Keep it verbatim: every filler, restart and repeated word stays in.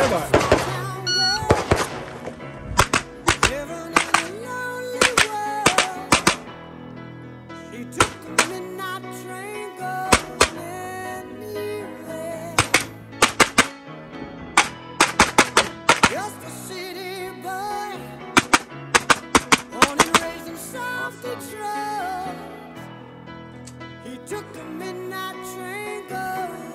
Bye-bye. He took the midnight train going anywhere. Just a city boy, born and raised in South Detroit. He took the midnight train going